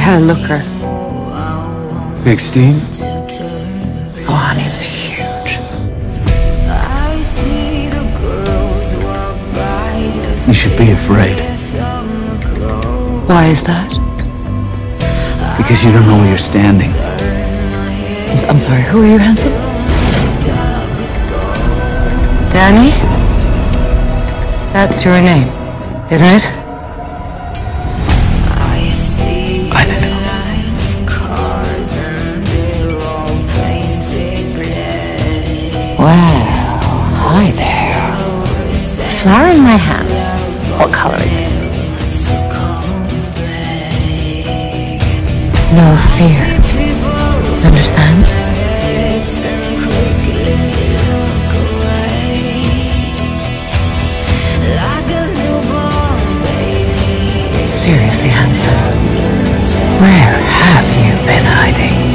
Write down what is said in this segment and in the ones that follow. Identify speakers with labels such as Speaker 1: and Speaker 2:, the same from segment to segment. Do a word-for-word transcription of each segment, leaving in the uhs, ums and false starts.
Speaker 1: had a looker.
Speaker 2: Big steam?
Speaker 1: Oh, honey, it was huge.
Speaker 2: You should be afraid.
Speaker 1: Why is that?
Speaker 2: Because you don't know where you're standing.
Speaker 1: I'm, I'm sorry, who are you, handsome? Danny? That's your name, isn't it?
Speaker 2: I did.
Speaker 1: Well, hi there. Flower in my hand. What color is it? No fear. Understand? Seriously, handsome, where have you been hiding?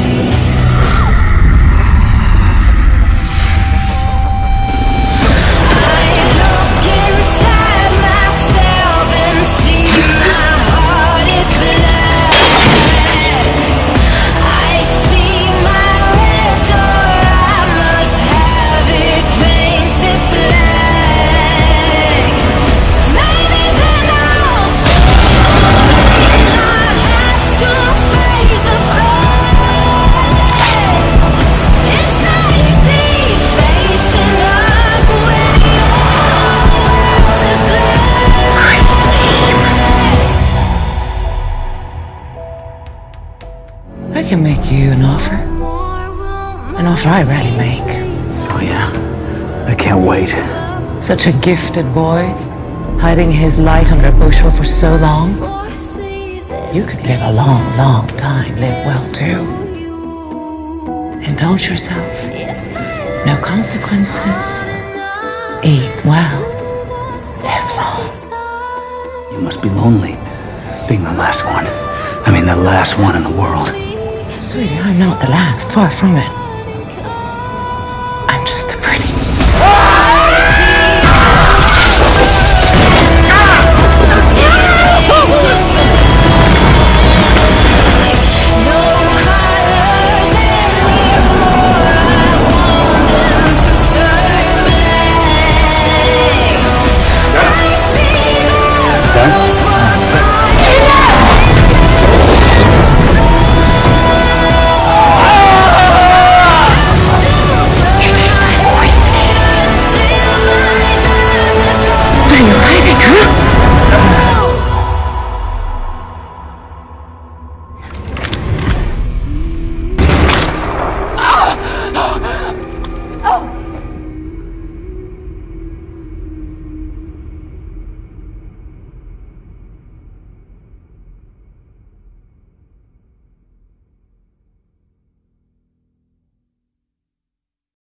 Speaker 1: I can make you an offer. An offer I rarely make.
Speaker 2: Oh, yeah? I can't wait.
Speaker 1: Such a gifted boy, hiding his light under a bushel for so long. You could live a long, long time, live well too. Indulge yourself. No consequences. Eat well. Live long.
Speaker 2: You must be lonely, being the last one. I mean, the last one in the world.
Speaker 1: Sweetie, I'm not the last. Far from it.